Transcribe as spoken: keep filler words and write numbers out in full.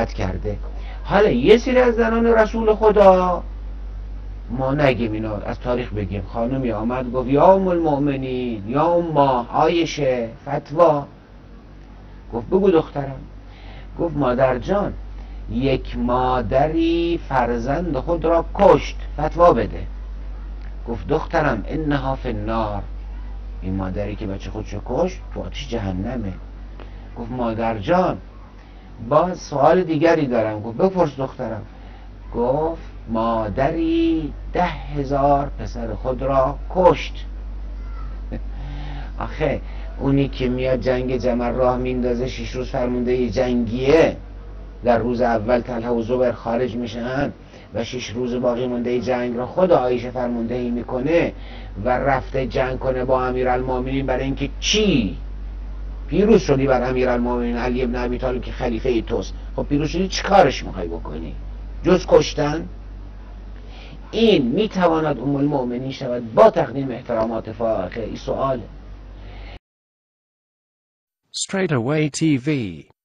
رد کرده. حالا یه سری از زنان رسول خدا ما نگیم اینو، از تاریخ بگیم. خانمی آمد گفت یا ام المؤمنین، یا ام عایشه، فتوا. گفت بگو دخترم. گفت مادر جان، یک مادری فرزند خود را کشت، فتوا بده. گفت دخترم انها فی النار، این مادری که بچه خودشو کشت تو آتش جهنمه. گفت مادر جان باز سوال دیگری دارم. گفت بپرس دخترم. گفت مادری ده هزار پسر خود را کشت. آخه اونی که میاد جنگ جمل راه میندازه، شش روز فرمانده جنگیه، در روز اول طلحه و زبیر خارج میشن و شش روز باقی مونده جنگ را خود عایشه فرماندهی میکنه و رفته جنگ کنه با امیرالمومنین برای اینکه چی؟ پیروز شدی بر امیرالمومنین علی ابن ابی طالب که خلیفه ای توست. خب پیروز شدی چی کارش میخوای بکنی جز کشتن؟ این میتواند ام المؤمنین شود با تقدیم احترامات فائقه؟ این سؤاله. Straight Away تی وی